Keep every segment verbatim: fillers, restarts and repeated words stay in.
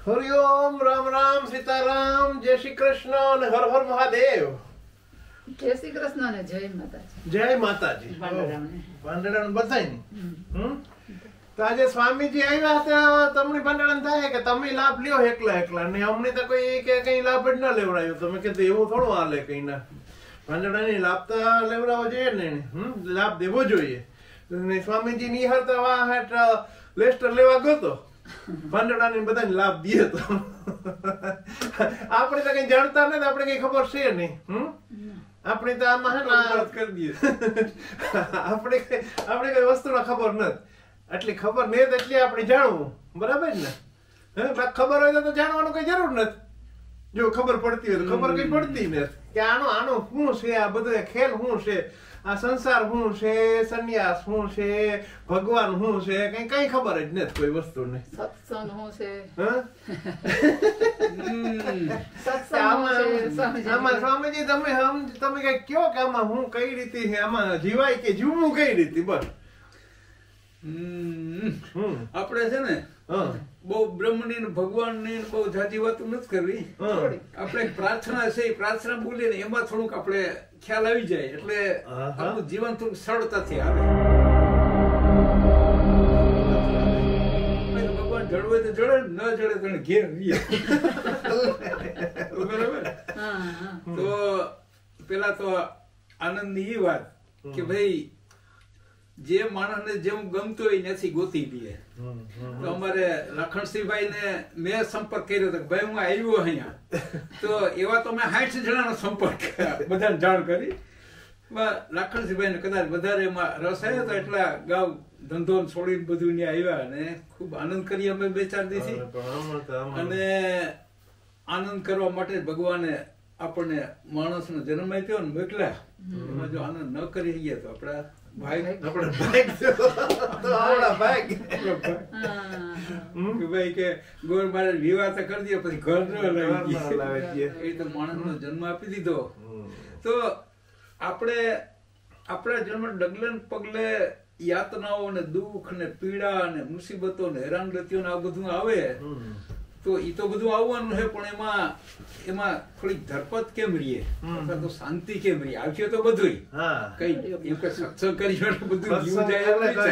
હરિઓમ, રામ રામ, સીતારામ, જય શ્રી કૃષ્ણ અને હર હર મહાદેવ. જય શ્રી કૃષ્ણ ને જય માતાજી. જય માતાજી. ભાંડડાનું બધાય હમ તો આજે સ્વામીજી આવ્યા હતા. તમને ભાંડડાનું થાય કે તમે લાભ લ્યો એકલા એકલા ને અમને તો કોઈ કે કઈ લાભ જ ના લેવડાયો. તમે કીધું એવું થોડું હાલે કઈ ના. ભાંડડાની લાભ તો લેવડાવવો જોઈએ ને, હમ લાભ દેવો જોઈએ. સ્વામીજી નિહાળતા વાહ લેસ્ટર લેવા ગયો તો ભાંડડાને બધાને લાભ દે તો આપણે તો કઈ જાણતા નથી, આપણે કઈ ખબર છે નહીં. હમ આપણે તો આમાં હે ને કરી દઈએ આપણે આપણે કઈ વસ્તુનો ખબર નથી. એટલી ખબર નહીં એટલી આપણે જાણવું, બરાબર ને? હે ખબર હોય તો જાણવાનું કઈ જરૂર નથી. જો ખબર પડતી હોય તો ખબર કઈ પડતી નથી કે આનો આનો શું છે, આ બધો ખેલ શું છે, આ સંસાર શું છે, સંન્યાસ શું છે, ભગવાન શું છે, કઈ કઈ ખબર જ નથી કોઈ વસ્તુ ને. સત્સંગ શું છે, આમાં સ્વામીજી તમે તમે કઈ કયો કે આમાં હું કઈ રીતે છે, આમાં જીવાય કે જીવવું કઈ રીતે? બસ આપણે છે ને બહુ બ્રહ્મની ને ભગવાનની બહુ જાજી વાતો નથી કરવી. આપણે પ્રાર્થના છે, પ્રાર્થના બોલીએ ને એમાં થોડુંક આપણે ખ્યાલ આવી જાય એટલે આપણું જીવન થોડુંક સરળતાથી આવે. ભગવાન જળવે તો જળે, ન જળે તો ઘેર રહીએ. બરાબર. તો પેલા તો આનંદની એ વાત કે ભાઈ જે માણસને જેવું ગમતું હોય ત્યાંથી ગોતી લઈએ. તો અમારે લખણસિંહભાઈ ને મેં સંપર્ક કર્યો હતો કે ભાઈ હું આવ્યો અહીંયા, તો એવા તો મેં સાઠ જણાનો સંપર્ક બધાને જાણ કરી. લખણસિંહભાઈ ને કદાચ વધારે એમાં રસ આવ્યો હતો એટલા ગાવ ધંધો છોડીને બધું ત્યાં આવ્યા અને ખૂબ આનંદ કરી અમે બે ચાર દિવસથી. અને આનંદ કરવા માટે ભગવાને આપણને માણસનો જન્મ આપ્યો ને મોકલ્યા. એમાં જો આનંદ ન કરી શકીએ તો આપડા ભાઈ કે ગોર મારે વિવાહ તો કરી દે પછી ઘર ન લાવી એ તો માણસ નો જન્મ આપી દીધો. તો આપણે આપણા જન્મ ડગલે પગલે યાતનાઓ ને દુઃખ ને પીડા ને મુસીબતો ને હેરાનગતિઓ ને આ બધું આવે તો એ તો બધું આવવાનું છે, પણ એમાં એમાં થોડીક ધરપત કેમ રહીએ અથવા તો શાંતિ કેમ રહીએ? આવશે તો બધું કઈ એવું કઈ સત્સંગ કરી બધું જીવ જાય.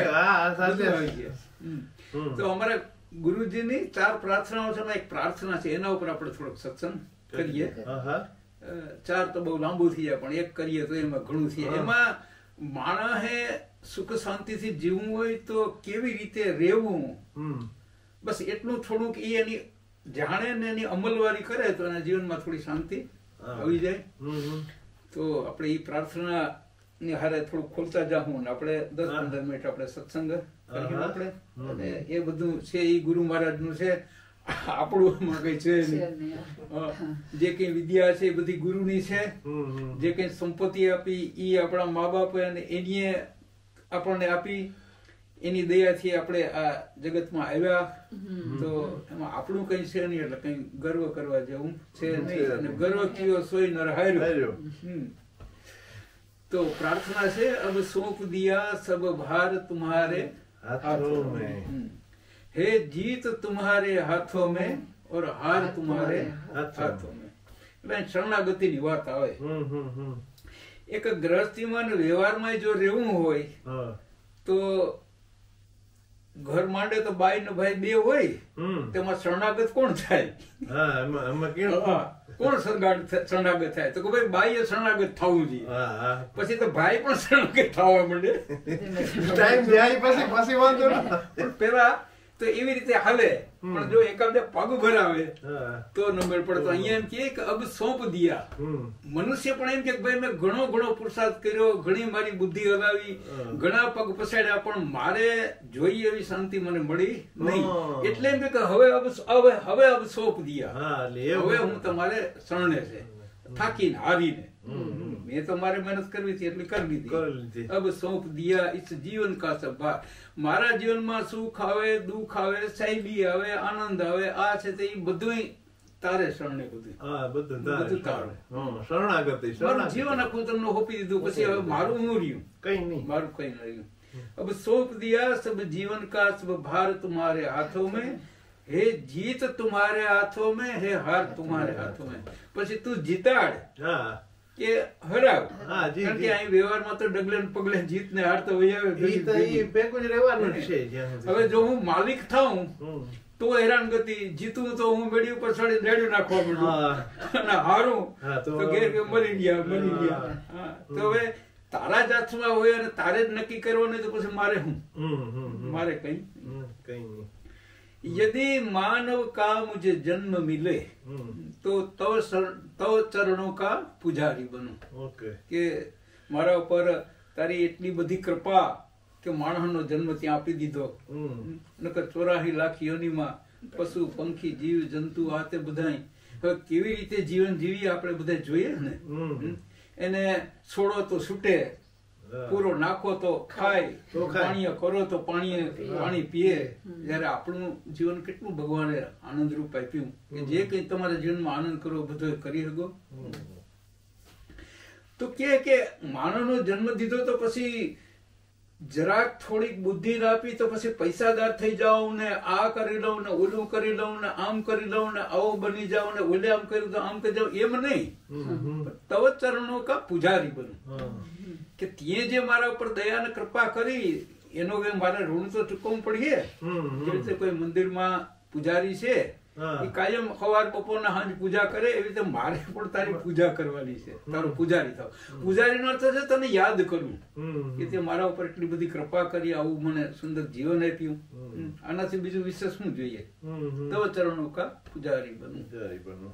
તો અમારા ગુરુજીની ચાર પ્રાર્થનાઓ છે, એક પ્રાર્થના છે એના ઉપર આપણે થોડોક સત્સંગ કરીએ. ચાર તો બહુ લાંબુ થઈ જાય પણ એક કરીએ તો એમાં ઘણું થઈ જાય. એમાં માણસે સુખ શાંતિથી જીવવું હોય તો કેવી રીતે રહેવું, બસ એટલું થોડુંક એ એની જાણે ને એની અમલવારી કરે તો એના જીવનમાં થોડી શાંતિ આવી જાય. તો આપણે એ પ્રાર્થના ની હારે થોડું ખોલતા જાઉં ને આપણે દસ પંદર મિનિટ આપણે સત્સંગ કરીએ આપણે. અને એ બધું છે એ ગુરુ મહારાજ નું છે, આપણું કઈ છે જે કઈ વિદ્યા છે એ બધી ગુરુની છે. જે કઈ સંપત્તિ આપી એ આપણા મા બાપ એની આપણને આપી, એની દયાથી આપણે આ જગતમાં આવ્યા. તો એમાં આપણું કઈ છે નહીં એટલે કઈ ગર્વ કરવા જેવું છે નહીં. અને ગર્વ કયો સોય નર હાર્યો. તો પ્રાર્થના છે અબ સોંપ દિયા સબ ભાર તુમ્હારે હાથોं में, हे जीत तुम्हारे हाथों में और हार तुम्हारे हाथों में. એટલે શરણાગતિની વાત આવે. એક ગ્રહસ્થીમાં વ્યવહારમાં જો રહેવું હોય તો ઘર માંડે તો બાઈ ને ભાઈ બે હોય, તેમાં શરણાગત કોણ થાય? કોણ શરણાગત થાય? તો ભાઈ બાઈ એ શરણાગત થવું જોઈએ, પછી તો ભાઈ પણ શરણાગત થવા માંડે. પેલા તો એવી રીતે હાલે, પણ જો એકાદે પગ ભરાવે તો નંબર પડે. તો અહીંયા એમ કે અબ સોંપ દિયા. મનુષ્ય પણ એમ કે ભાઈ મેં ઘણો ઘણો પુરુષાર્થ કર્યો, ઘણી મારી બુદ્ધિ હલાવી, ઘણા પગ પછાડ્યા, પણ મારે જોઈએ એવી શાંતિ મને મળી નહીં. એટલે એમ કે હવે હવે હવે અબ સોંપ દિયા, હવે હું તમારે શરણે છે, થાકીને હારીને મેં તો મારે મહેનત કરવી હતી એટલે કરી લીધી. અબ સોંપ દિયા ઇસ જીવન કા સબ ભાર. મારા જીવનમાં સુખ આવે, દુઃખ આવે, સાહેબી આવે, આનંદ આવે, આ છે તે બધું તારે શરણે. બધું બધું તારું શરણાગતિ. મારું જીવન આખું તમને હોપી દીધું, પછી હવે મારું હું રહ્યું કઈ નહીં, મારું કઈ ન રહ્યું. अब सौंप दिया सब जीवन का सब भार तुम्हारे हाथों में, હે જીત તુમ્હારે હાથો મેં, હે હાર તુમ્હારે હાથો મેં. પછી તું જીતાડ કે હરાવ. કારણ કે અહીં વ્યવહારમાં તો ડગલે ને પગલે જીત ને હાર તો હવે જો હું માલિક થાઉં તો હેરાનગતિ, જીતું તો હું બેડી ઉપર ચડી રેડ્યું નાખવા માંડું અને હારું તો ઘેર કે મરી ગયા મરી ગયા. તો હવે તારા જ હાથમાં હોય અને તારે જ નક્કી કરવાનું, તો પછી મારે હું મારે કઈ કઈ નહીં. यदि मानव का मुझे जन्म मिले तो तव तव चरणों का पुजारी बनूं. okay. કે મારા ઉપર તારી એટલી બધી કૃપા કે માણસનો જન્મ ત્યાં આપી દીધો. નકર ચોરાહી લાખ યોનીમાં પશુ પંખી જીવ જંતુ આ તે બધા હવે કેવી રીતે જીવન જીવી આપણે બધા જોઈએ ને. એને છોડો તો છૂટે, પૂરો નાખો તો ખાય, પાણી કરો તો પાણી પાણી પીએ. જયારે આપણું જીવન કેટલું ભગવાને આનંદ રૂપ આપ્યું કે જે કઈ તમારા જીવનમાં આનંદ કરો બધો કરી શકો. તો કે કે માનવનો જન્મ દીધો તો પછી જરાક થોડીક બુદ્ધિ આપી તો પછી પૈસાદાર થઈ જાઉં ને આ કરી લઉં ને ઓલું કરી લઉં ને આમ કરી લઉં ને આવો બની જાઉં ને ઓલે આમ કરી દઉં આમ કરી જાઉં, એમ નહીં. તવ ચરણો કા પુજારી બનું. કે તે જે મારા ઉપર દયા ને કૃપા કરી એનો મારે ઋણ તો ચૂકવવું પડીએ. જે રીતે કોઈ મંદિરમાં પૂજારી છે એ કાયમ સવાર બપોરના સાંજ પૂજા કરે, એવી રીતે મારે પણ તારી પૂજા કરવાની છે, તારો પૂજારી થાવ. પૂજારી નો અર્થ છે તને યાદ કરવું કે તે મારા ઉપર એટલી બધી કૃપા કરી, આવું મને સુંદર જીવન આપ્યું. આનાથી બીજું વિશેષ શું જોઈએ? તવ ચરણો કા પુજારી બનવું.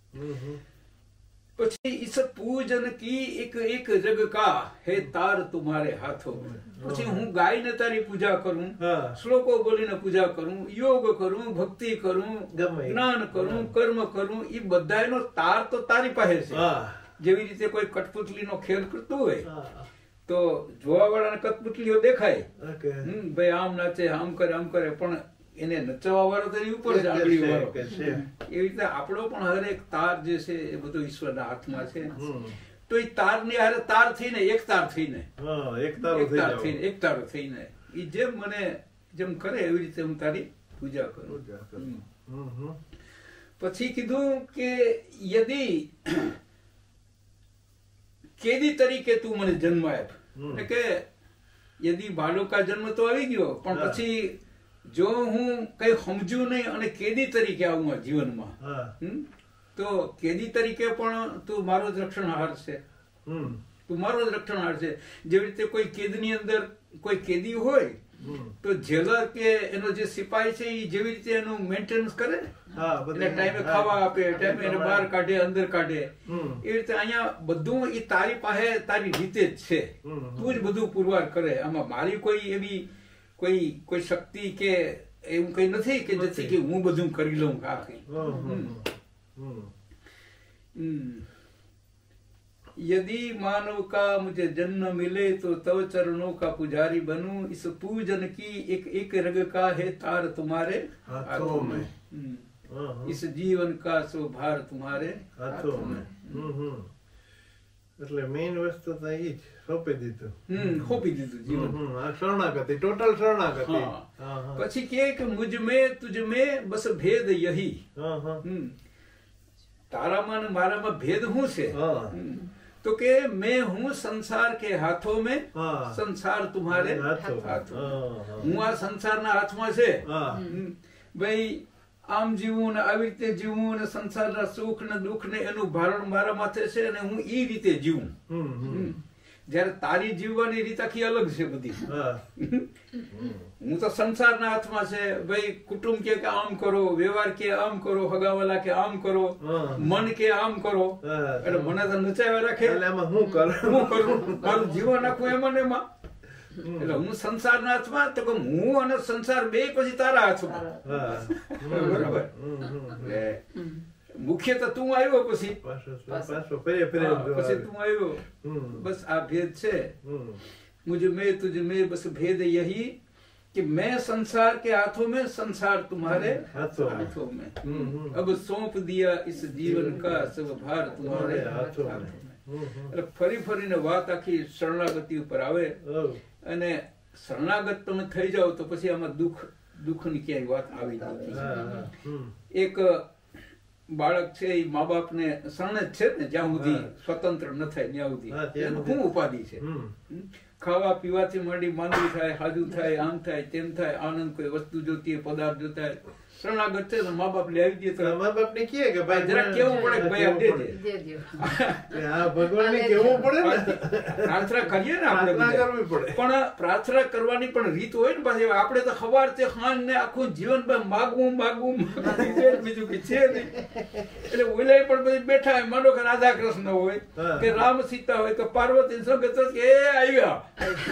પછી इस पूजन की एक एक जग का है तार तुम्हारे हाथों में. પછી હું ગાયને તારી પૂજા કરું, શ્લોકો બોલીને પૂજા કરું, યોગ કરું, ભક્તિ કરું, જ્ઞાન કરું, કર્મ કરું, એ બધાનો તાર તો તારી પાસે છે. જેવી રીતે કોઈ કઠપુતલી નો ખેલ કરતું હોય તો જોવા વાળાને કઠપુતલીઓ દેખાય, ભાઈ આમ નાચે આમ કરે આમ કરે, પણ એને નચવા વાળો તો ઉપર જ આંગળી વાળો. એવી રીતે આપણો પણ હરેક તાર જે છે એ બધું ઈશ્વરના હાથમાં છે. તો એ તાર ની હારે તાર થઈને એક તાર થઈને એક તાર થઈને એક તારો થઈને એ જેમ મને જેમ કરે એવી રીતે હું તારી પૂજા કરું. પછી કીધું કે યદિ કેદી તરીકે તું મને જન્મ આપ. એટલે કે યદિ બાળકા જન્મ તો આવી ગયો, પણ પછી જો હું કઈ સમજ્યું નહીં અને કેદી તરીકે આવું જીવનમાં, તો કેદી તરીકે પણ તું મારો જ રક્ષણહાર છે. તું મારો જ રક્ષણહાર છે. જેવી રીતે કોઈ કેદની અંદર કોઈ કેદી હોય તો જેલર કે એનો જે સિપાહી છે એ જેવી રીતે એનું મેન્ટેનન્સ કરે ને, એટલે ટાઈમે ખાવા આપે, ટાઈમે એને બહાર કાઢે અંદર કાઢે, એ રીતે અહીંયા બધું એ તારી પાસે તારી રીતે જ છે. તું જ બધું પુરવાર કરે. આમાં મારી કોઈ એવી કોઈ કોઈ શક્તિ કે એવું કઈ નથી કે જેથી કે હું બધું કરી લઉં. આ કઈ यदि मानव का मुझे जन्म मिले तो तव चरणों का पुजारी बनूं. इस पूजन की एक एक रग का है तार तुम्हारे हाथों में. इस जीवन का सो भार तुम्हारे हाथों में. એટલે મેઇન વસ્તુ તો એ જ સોંપી દીધું. હમ સોંપી દીધું જીવન. શરણાગતિ, ટોટલ શરણાગતિ. પછી કે કે મુझ में तुझ में बस भेद यही. તારામાં ને મારામાં ભેદ શું છે? તો કે मैं हूँ संसार के हाथों में, संसार तुम्हारे हाथों. હું આ સંસારના હાથમાં છે. ભાઈ આમ જીવવું ને આવી રીતે જીવવું ને સંસારના સુખ ને દુઃખ ને એનું ભારણ મારા માથે છે અને હું એ રીતે જીવું. જયારે તારી જીવવાની રીત આખી અલગ છે બધી. હું તો સંસારના હાથમાં છે. ભાઈ કુટુંબ કે આમ કરો, વ્યવહાર કે આમ કરો, હગાવાલા કે આમ કરો, મન કે આમ કરો, એટલે મને તો નચાવ્યા રાખે. હું કરું હું કરું મારું જીવન આખું એમાં ને એમાં. એટલે હું સંસારના હાથમાં, તો હું અને સંસાર બે પછી તારા હાથમાં. બરાબર. મુખ્ય તો તું આવ્યો પછી પછી તું આવ્યો. બસ આ ભેદ છે. मुझ में तुझ में बस भेद यही कि मैं संसार के हाथों में, संसार तुम्हारे हाथों में. अब सौंप दिया इस जीवन का सब भार तुम्हारे हाथों में. એટલે ફરી ફરીને વાત આખી શરણાગતિ ઉપર આવે અને શરણાગત તમે થઈ જાઓ તો પછી આમાં દુઃખ દુઃખની ક્યાંય વાત આવી નથી. એક બાળક છે એ મા બાપ ને શરણે જ છે ને જ્યાં સુધી સ્વતંત્ર ન થાય ત્યાં સુધી એનું શું ઉપાધિ છે. ખાવા પીવાથી માંડી માંદું થાય, હાજુ થાય, આમ થાય, તેમ થાય, આનંદ કોઈ વસ્તુ જોતી હોય, પદાર્થ જોતા હોય, શરણાગત છે તો મા બાપ લઈ આવી દે તો મા બાપ ને કહે કે ભાઈ જરા કેવું પડે કે ભાઈ આપ દેજે. હા, ભગવાન ને કેવું પડે ને, પ્રાર્થના કરીએ ને આપણે કરવી પડે. પણ પ્રાર્થના કરવાની પણ રીત હોય ને પાછી. આપણે તો સવાર થી સાંજ ને આખું જીવન માગવું માગવું બીજું કઈ છે નહીં. એટલે ઓલાય પણ બધી બેઠા હોય, માનો કે રાધા કૃષ્ણ હોય કે રામ સીતા હોય કે પાર્વતી સંગત કે એ આવ્યા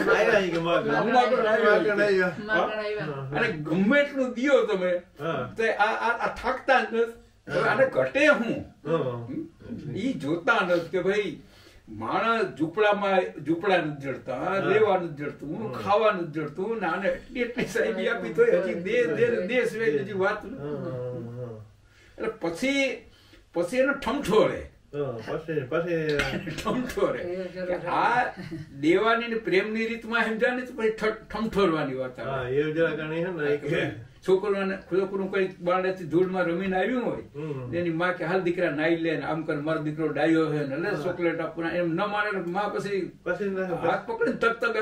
અને ગમે એટલું દિયો તમે આ થાકતા જ નથી. આને ઘટે હું ઈ જોતા નથી કે ભાઈ માણસ ઝૂંપડામાં ઝૂંપડા નથી જડતા, રહેવાનું જ જડતું, ખાવાનું જ જડતું, ને આને એટલી એટલી સાહેબી આપી તો હજી દે દે દેશ વે હજી વાત. એટલે પછી પછી એનો ઠમઠો રહે. આ દેવાની ને પ્રેમની રીતમાં સમજાને પછી ઠમઠોરવાની વાત આવે. છોકરાને છોકરું કઈ બાળેથી ધૂળમાં રમીને આવ્યું હોય એની માં કે હાલ દીકરા નાઈ લે આમ કર મારો દીકરો ડાયો છે ને ચોકલેટ આપવું એમ ન માને માં પછી હાથ પકડીને તક તક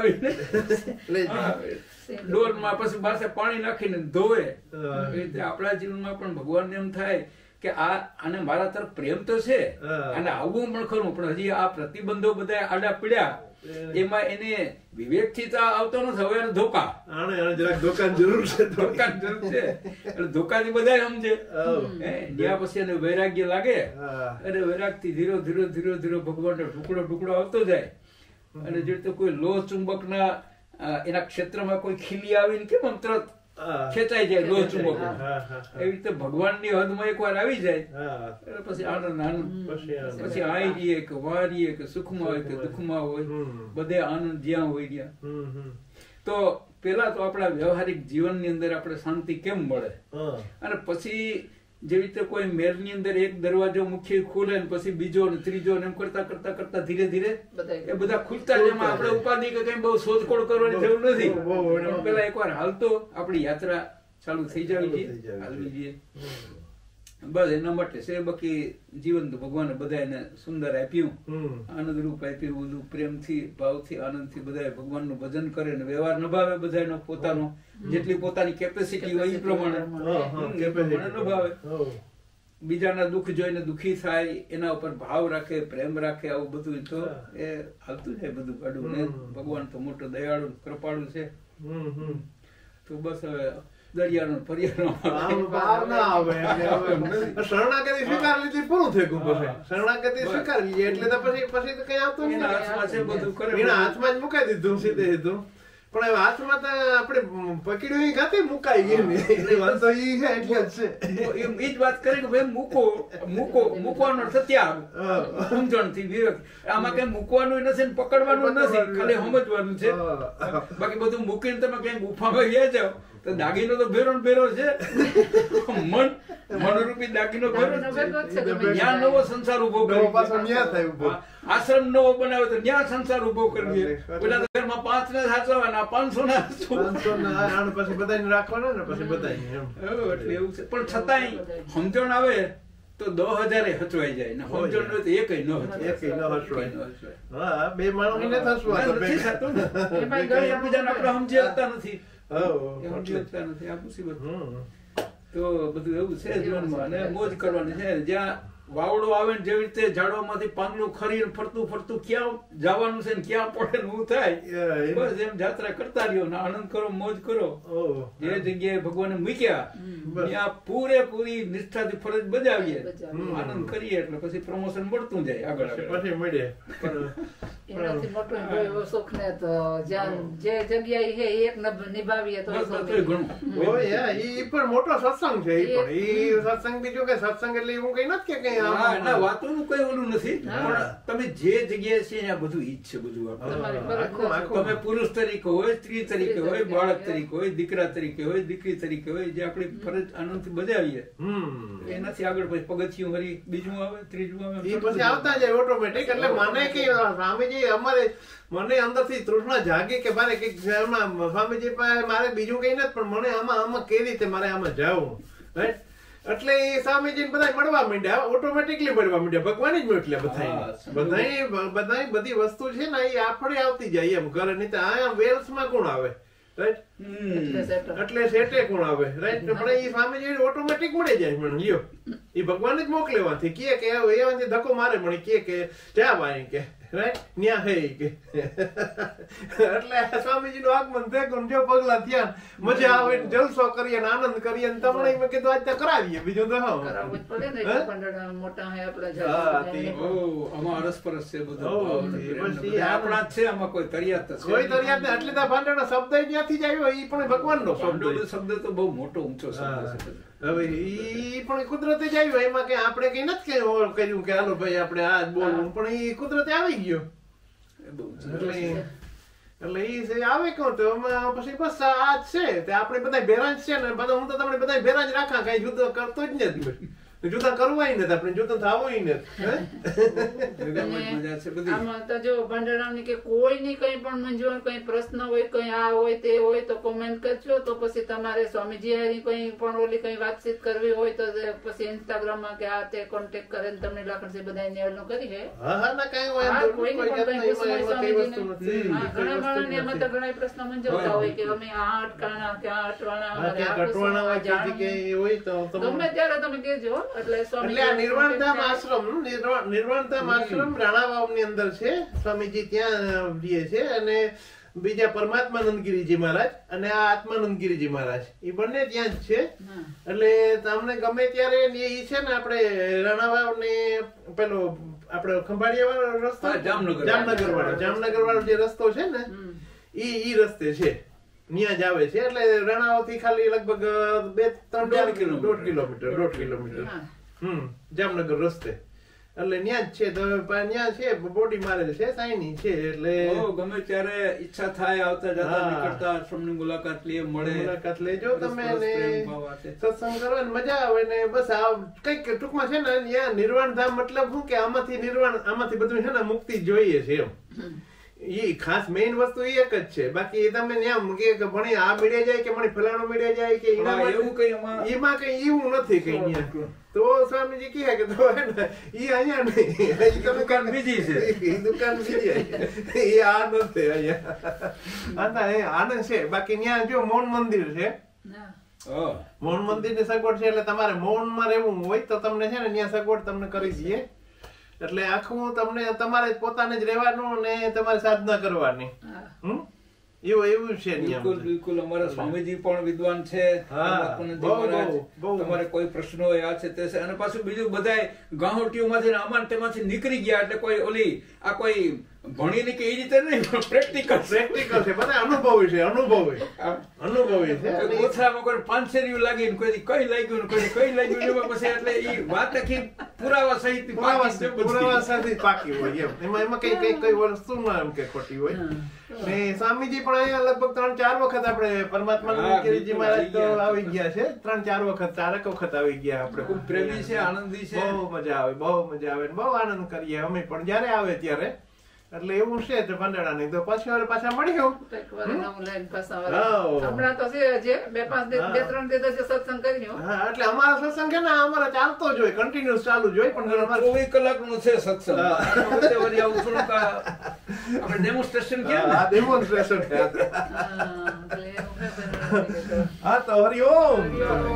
આવી ડોલ માં પછી પાસે પાણી નાખીને ધોવે. એ રીતે આપણા જીવનમાં પણ ભગવાનને એમ થાય કે આ આને મારા તરફ પ્રેમ તો છે અને આવવું પણ ખરું, પણ હજી આ પ્રતિબંધો બધા આડા પીડ્યા એમાં એને વિવેક થી તો આવતો નથી. હવે ધોકા ધોકાની જરૂર છે, ધોકાની જરૂર છે. એટલે ધોકાથી બધા સમજે ત્યાં પછી એને વૈરાગ્ય લાગે. અને વૈરાગ થી ધીરો ધીરો ધીરો ધીરો ભગવાન ટુકડો ટુકડો આવતો જાય. અને જે રીતે કોઈ લોહ ચુંબક ના એના ક્ષેત્રમાં કોઈ ખીલી આવીને કેમ આમ તરત ખેંચાઈ જાય લોહ ચુંબક, એવી રીતે ભગવાન ની હદમાં એક વાર આવી જાય એટલે પછી આનંદ આનંદ. પછી આઈ રહીએ કે વારીએ કે સુખમાં હોય કે દુઃખમાં હોય, બધે આનંદ જ્યાં હોય ત્યાં. તો પેલા તો આપણા વ્યવહારિક જીવનની અંદર આપણે શાંતિ કેમ મળે, અને પછી જેવી રીતે કોઈ મહેલની અંદર એક દરવાજો મુખ્ય ખુલે ને પછી બીજો ને ત્રીજો ને એમ કરતા કરતા કરતા ધીરે ધીરે એ બધા ખુલતા જ. એમાં આપણે ઉપાધિ કે કઈ બહુ શોધખોળ કરવાની જરૂર નથી. પેલા એકવાર હાલતો આપણી યાત્રા ચાલુ થઈ જવી જોઈએ, હાલવી જોઈએ બસ. એના માટે છે બાકી જીવન તો ભગવાને બધા એને સુંદર આપ્યું, આનંદ રૂપ આપ્યું, બધું પ્રેમથી ભાવથી આનંદથી બધા ભગવાનનું ભજન કરે ને વ્યવહાર નભાવે બધાનો પોતાનો જેટલી પોતાની કેપેસિટી હોય એ પ્રમાણે નભાવે. બીજાના દુઃખ જોઈને દુઃખી થાય, એના ઉપર ભાવ રાખે, પ્રેમ રાખે, આવું બધું તો એ હાલતું જાય બધું કાઢું ને. ભગવાન તો મોટો દયાળુ કૃપાળુ છે. તો બસ હવે દરિયાનો શરણાગતિ સ્વીકાર લીધી પૂરું થઈ ગયું. પછી શરણાગતિ સ્વીકાર લીધી એટલે તો પછી પછી કઈ આવતું એના હાથમાં છે બધું કરે, એના હાથમાં જ મુકાઈ દીધું સીધે સીધું. પણ હવે હાથમાં તો આપણે પકડ્યું એ ગાતે મુકાઈ ગયું ને એટલે વાંધો ઈ છે એટલે જ છે. એ જ વાત કરી કે ભાઈ મૂકો મૂકો મૂકવાનો અર્થ ત્યાગ, સમજણ થી વિવેક. આમાં કઈ મૂકવાનું નથી ને પકડવાનું નથી, ખાલી સમજવાનું છે. બાકી બધું મૂકીને તમે કઈ ગુફામાં ગયા જાઓ તો દાગીનો તો ભેરો ભેરો છે. મન મનરૂપી દાગીનો ભેરો ત્યાં નવો સંસાર ઉભો કર્યો, આશ્રમ નવો બનાવ્યો તો ત્યાં સંસાર ઉભો કરીએ. પેલા તો ઘરમાં પાંચ ને સાચવાના, પાંચસો ના પછી બધા રાખવાના ને પછી બધા એટલે એવું છે. પણ છતાંય સમજણ આવે તો દસ હજાર હચવાઈ જાય ને સમજણ હોય તો એક હા બે માણસ ને એકબીજાને આપણે સમજી શકતા નથી. તો બધું એવું છે જીવનમાં, અને મોજ કરવાની છે. જ્યાં વાવડો આવે ને જેવી રીતે ઝાડવામાંથી પાંદડું ખરીને ફરતું ફરતું ક્યાં જવાનું છે ને ક્યાં પડે ને હું થાય, બસ એમ જાત્રા કરતા રહ્યો ને આનંદ કરો, મોજ કરો. જે જગ્યાએ ભગવાને મૂક્યા ત્યાં પૂરેપૂરી નિષ્ઠાથી ફરજ બજાવીએ, આનંદ કરીએ એટલે પછી પ્રમોશન મળતું જાય આગળ પછી મળે. એનાથી મોટું કોઈ સુખ ને તો જ્યાં જે જગ્યાએ છે એક નિભાવીએ તો ઘણું. ઈ પણ મોટો સત્સંગ છે. ઈ પણ ઈ સત્સંગ બીજું કે સત્સંગ એટલે હું કઈ નથી કે વાતોનું કઈ ઓલું નથી, પણ તમે જે જગ્યાએ છે ત્યાં બધું ઈ જ છે. બધું તમે પુરુષ તરીકે હોય, સ્ત્રી તરીકે હોય, બાળક તરીકે હોય, દીકરા તરીકે હોય, દીકરી તરીકે હોય, જે આપણી ફરજ આનંદથી બજાવીએ એનાથી આગળ પછી પગથિયું હરી બીજું આવે, ત્રીજું આવે, પછી આવતા જાય ઓટોમેટિક. એટલે મને કે સ્વામીજી જે અમારે મને અંદરથી તૃષ્ણા જાગે કે મારે કઈક સ્વામીજી પાસે મારે બીજું કઈ નથી, પણ મને આમાં આમાં કઈ રીતે મારે આમાં જવું, રાઈટ? એટલે એ સ્વામીજી બધા મળવા માંડ્યા, ઓટોમેટિકલી મળવા માંડ્યા, ભગવાન જ મોકલ્યા બધા બધા બધા બધી વસ્તુ છે ને એ આપણે આવતી જાય એમ ઘરે, નહીં તો આ વેલ્સ માં કોણ આવે, રાઈટ? એટલે સેટે કોણ આવે, રાઈટ? પણ એ સ્વામીજી ઓટોમેટિક મળી જાય મને, લ્યો એ ભગવાન જ મોકલેવાથી કે કે એવાથી ધક્કો મારે મને કે કે જા ભાઈ કે, રાઈટ? ન્યા હે કે એટલે સ્વામીજી નું આગમન થયું, જો પગલા થયા, મજા આવે, જલસો કરીએ ને આનંદ કરીએ ને તમને મેં કીધું આજે કરાવીએ, બીજું તો હા મોટા હે અરસપરસ છે બધું આપણા જ છે, આમાં કોઈ તરિયાત કોઈ તરિયાત નહીં. એટલે તો ભાંડણ શબ્દ ત્યાંથી જ આવ્યો, એ પણ ભગવાન નો શબ્દ શબ્દ તો બહુ મોટો ઊંચો શબ્દ છે. હવે ઈ પણ કુદરતે જ આવ્યો, એમાં કઈ આપણે કઈ નથી કર્યું કે હાલો ભાઈ આપણે આ જ બોલવું, પણ એ કુદરતે આવી ગયો. એટલે ઈ આવે કોણ તો પછી બસ આ જ છે, તે આપણે બધા ભેરા જ છે ને બધા. હું તો તમને બધા ભેરા જ રાખા, કઈ જુદો કરતો જ નથી, જુદા કરવાય નથી, આપણે જુદા થવું નથી. આમાં તો જો ભંડારાની કે કોઈની કઈ પણ મંજૂર કઈ પ્રશ્ન હોય, કઈ આ હોય તે હોય તો કોમેન્ટ કરજો. તો પછી તમારે સ્વામીજી હારી કઈ પણ ઓલી કઈ વાતચીત કરવી હોય તો પછી ઇન્સ્ટાગ્રામ માં કે આ તે કોન્ટેક્ટ કરે ને તમને લાખણસી બધા નેવલનું કરી છે. હા હા ના કઈ હોય એમ કોઈ કઈ વસ્તુ નથી. ઘણા માણસને એમાં તો ઘણા પ્રશ્ન મંજૂરતા હોય કે અમે આ અટકાણા કે આ અટવાણા અટવાણા હોય કે હોય તો ગમે ત્યારે તમે કહેજો. એટલે એટલે આ નિર્વાણધામ આશ્રમ નિર્વાણધામ આશ્રમ રાણાવાવ ની અંદર છે, સ્વામીજી ત્યાં રહે છે, અને બીજા પરમાત્માનંદગીરીજી મહારાજ અને આ આત્માનંદગીરીજી મહારાજ એ બંને ત્યાં જ છે. એટલે તમને ગમે ત્યારે એ છે ને આપણે રાણાવાવ ને પેલો આપડે ખંભાળિયા વાળો રસ્તો જામનગર જામનગર વાળો જામનગર વાળો જે રસ્તો છે ને ઈ ઈ રસ્તે છે, ન્યા જ આવે છે. એટલે રાણાવાવ થી ખાલી લગભગ બે ત્રણ દોઢ કિલોમીટર દોઢ કિલોમીટર હમ જામનગર રસ્તે. એટલે ન્યા જ છે, તો ન્યા છે બોડી મારેલ છે, સાઈની છે. એટલે ગમે ત્યારે ઈચ્છા થાય આવતા જતા નીકળતા આશ્રમની મુલાકાત લઈએ, મળે મુલાકાત લેજો તમે ને સત્સંગ કરવાની મજા આવે ને બસ. આ કઈક ટૂંકમાં છે ને ન્યા નિર્વાણ ધામ મતલબ શું કે આમાંથી નિર્વાણ આમાંથી બધું છે ને મુક્તિ જોઈએ છે એમ. એ ખાસ મેઇન વસ્તુ એ એક જ છે. બાકી તમે એમ કે ભણી આ મીડિયા જાય કે મને ફલાણો મીડિયા જાય કે એવું કઈ એમાં કઈ એવું નથી કઈ ન્યા. તો સ્વામીજી કહે કે તો હે ને ઈ અહીંયા નહીં, દુકાન બીજી છે, એ દુકાન બીજી એ આ નથી અહીંયા. એ આનંદ છે. બાકી ત્યાં જો મૌન મંદિર છે, મૌન મંદિર ની સગવડ છે. એટલે તમારે મૌન માં રહેવું હોય તો તમને છે ને ત્યાં સગવડ તમને કરી દઈએ. એટલે આખું તમને તમારે પોતાને જ રહેવાનું ને તમારે સાધના કરવાની. હમ એવું એવું છે. બિલકુલ બિલકુલ. અમારા સ્વામીજી પણ વિદ્વાન છે, તમારે કોઈ પ્રશ્નો આ છે તે છે. અને પાછું બીજું બધા ગાંહોટીઓ માંથી આમાં તેમાંથી નીકળી ગયા, એટલે કોઈ ઓલી આ કોઈ ભણીને કે એ રીતે નહીં, પ્રેક્ટિકલ પ્રેક્ટિકલ છે, બધા અનુભવી છે, અનુભવી અનુભવી છે. ઓછામાં કોઈ પાંચસેરિયું લાગી ને કોઈ કઈ લાગ્યું ને કોઈ કઈ લાગ્યું એમાં પછી એટલે એ વાત આખી પુરાવા સહિત પુરાવા સાથે પાકી હોય એમ. એમાં એમાં કઈ કઈ કઈ વસ્તુ ના એમ કે ખોટી હોય. ને સ્વામીજી પણ અહીંયા લગભગ ત્રણ ચાર વખત આપણે પરમાત્માનંદગીરીજી મહારાજ તો આવી ગયા છે, ત્રણ ચાર વખત ચારક વખત આવી ગયા. આપણે ખૂબ પ્રેમી છે, આનંદી છે, બહુ મજા આવે, બહુ મજા આવે, બહુ આનંદ કરીએ અમે પણ જયારે આવે ત્યારે. એટલે એવું છે ભંડારા ની. તો પછી હવે પાછા મળ્યું હમણાં તો છે બે પાંચ બે ત્રણ દિવસ સત્સંગ કર્યો. હા એટલે અમારો સત્સંગ છે ને અમારે ચાલતો જ હોય, કન્ટિન્યુઅસ ચાલુ જ હોય. પણ ચોવીસ કલાક નું છે સત્સંગ. આપણે ડેમોન્સ્ટ્રેશન ક્યાં? હા ડેમોન્સ્ટ્રેશન. હા તો હરિઓમ.